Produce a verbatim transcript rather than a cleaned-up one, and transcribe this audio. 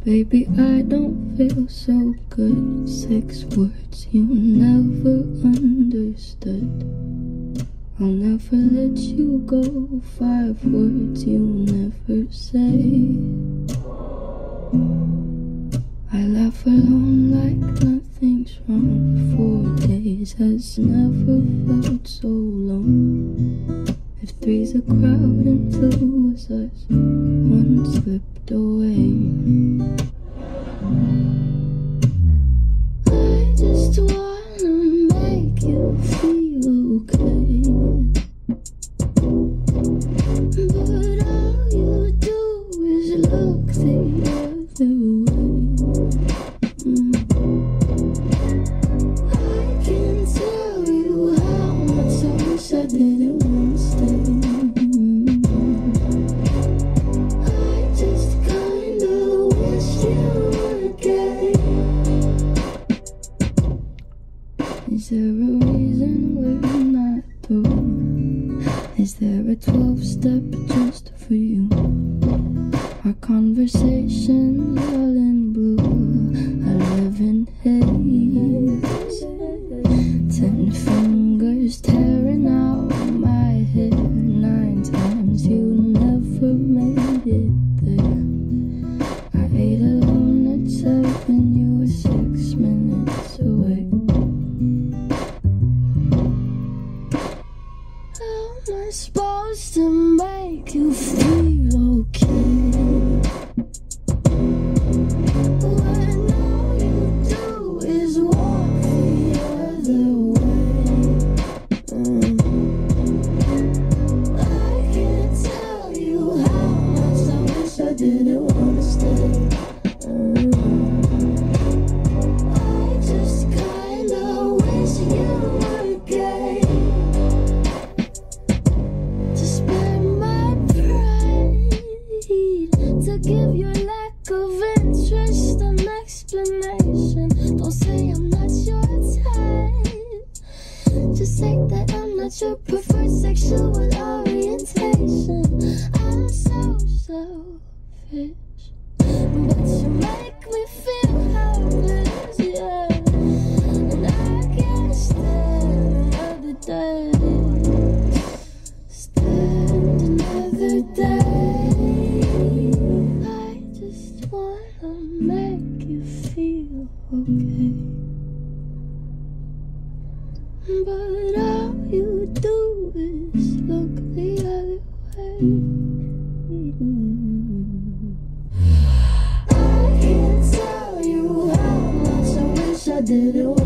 Baby, I don't feel so good. Six words you never understood. I'll never let you go. Five words you never say. I laugh alone like nothing's wrong. Four days has never felt so long. If three's a crowd and two was us, one slipped away. I just wanna make you feel okay, but all you do is look the other way. mm. I can tell you how much I wish I didn't want to stay. I just kinda wish you would get. Is there a reason we're not through? Is there a twelve step just for you? Our conversations all in blue. I live in haze. Ten fingers tearing out my hair. Nine times you never made it there. I ate alone at seven. You were six minutes away. How am I supposed to make you feel okay when all you do is walk the other way? mm. I can't tell you how much I wish I didn't want to stay. mm. I just kinda wish you were gay to spare my pride, to give your lack of interest an explanation. Don't say I'm not your type, just say that I'm not your preferred sexual orientation. I'm so selfish, but you make me feel helpless, yeah. And I can't stand another day, stand another day. I just wanna make you feel okay, but all you do is look the other way. I can't tell you how much I wish I didn't